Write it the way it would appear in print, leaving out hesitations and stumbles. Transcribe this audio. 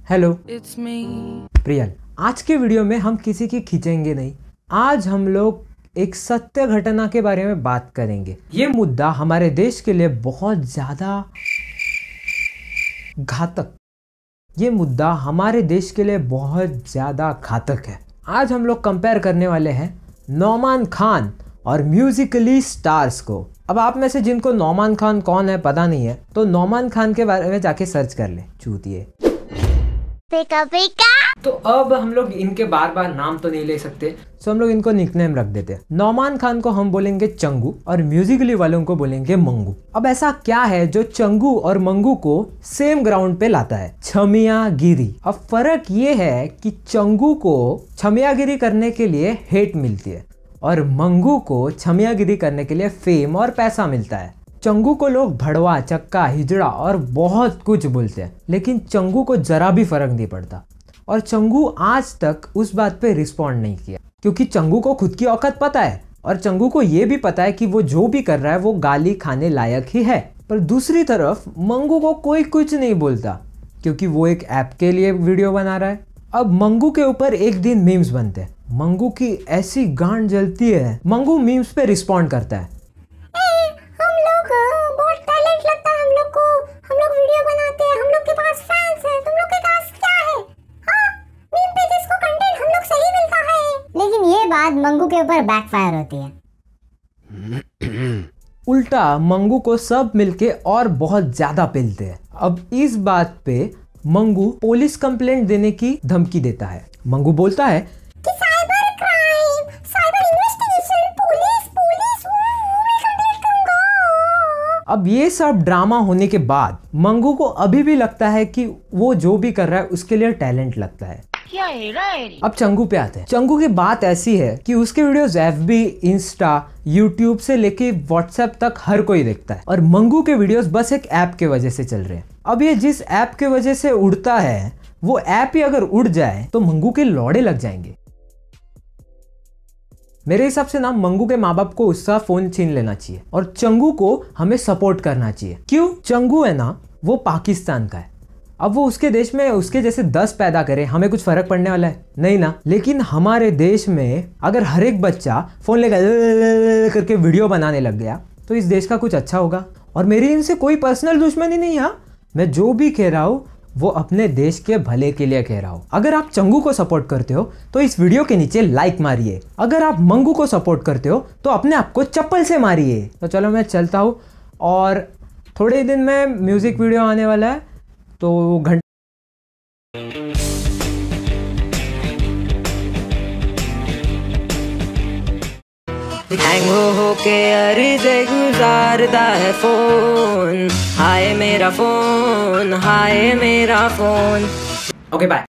Hello, it's me Priyal. आज के video में हम किसी की खींचेंगे नहीं। आज हम लोग एक सत्य घटना के बारे में बात करेंगे। ये मुद्दा हमारे देश के लिए बहुत ज्यादा घातक है। आज हम लोग कंपेयर करने वाले हैं नौमान खान और म्यूजिकली स्टार्स को। अब आप में से जिनको नौमान खान कौन है पता नहीं है तो नौमान खान के बारे में जाके सर्च कर ले, चूतिए। तो अब हम लोग इनके बार बार नाम तो नहीं ले सकते, तो हम लोग इनको निकनेम रख देते हैं। नौमान खान को हम बोलेंगे चंगू और म्यूजिकली वालों को बोलेंगे मंगू। अब ऐसा क्या है जो चंगू और मंगू को सेम ग्राउंड पे लाता है? छमियागिरी। अब फर्क ये है कि चंगू को छमियागिरी करने के लिए हेट मिलती है और मंगू को छमियागिरी करने के लिए फेम और पैसा मिलता है। चंगू को लोग भड़वा, चक्का, हिजड़ा और बहुत कुछ बोलते हैं, लेकिन चंगू को जरा भी फर्क नहीं पड़ता और चंगू आज तक उस बात पे रिस्पॉन्ड नहीं किया, क्योंकि चंगू को खुद की औकात पता है और चंगू को ये भी पता है कि वो जो भी कर रहा है वो गाली खाने लायक ही है। पर दूसरी तरफ मंगू को कोई कुछ नहीं बोलता, क्योंकि वो एक ऐप के लिए वीडियो बना रहा है। अब मंगू के ऊपर एक दिन मीम्स बनते हैं। मंगू की ऐसी गांड जलती है, मंगू मीम्स पे रिस्पॉन्ड करता है। मंगू के ऊपर बैकफायर होती है। उल्टा मंगू को सब मिलके और बहुत ज्यादा पेलते हैं। अब इस बात पे मंगू पुलिस कंप्लेंट देने की धमकी देता है। मंगू बोलता है कि cyber crime, cyber investigation, police मैं कंप्लेंट करूंगा। अब ये सब ड्रामा होने के बाद मंगू को अभी भी लगता है कि वो जो भी कर रहा है उसके लिए टैलेंट लगता है। अब चंगू पे आते हैं। चंगू की बात ऐसी है कि उसके वीडियोस एफबी, इंस्टा, यूट्यूब से लेके व्हाट्सएप तक हर कोई देखता है और मंगू के वीडियोस बस एक ऐप के वजह से चल रहे हैं। अब ये जिस ऐप के वजह से उड़ता है वो ऐप ही अगर उड़ जाए तो मंगू के लौड़े लग जाएंगे। मेरे हिसाब से ना मंगू के माँ बाप को उसका फोन छीन लेना चाहिए और चंगू को हमें सपोर्ट करना चाहिए। क्यों? चंगू है ना, वो पाकिस्तान का है। अब वो उसके देश में उसके जैसे 10 पैदा करे, हमें कुछ फर्क पड़ने वाला है नहीं ना। लेकिन हमारे देश में अगर हर एक बच्चा फोन लेकर करके वीडियो बनाने लग गया तो इस देश का कुछ अच्छा होगा। और मेरी इनसे कोई पर्सनल दुश्मनी नहीं है। मैं जो भी कह रहा हूँ वो अपने देश के भले के लिए कह रहा हूँ। अगर आप चंगू को सपोर्ट करते हो तो इस वीडियो के नीचे लाइक मारिए। अगर आप मंगू को सपोर्ट करते हो तो अपने आप को चप्पल से मारिए। तो चलो मैं चलता हूँ और थोड़े दिन में म्यूजिक वीडियो आने वाला है तो हैंग होके अर्ज़े गुजारता है फोन। हाय मेरा फोन, हाय मेरा फोन। Okay bye.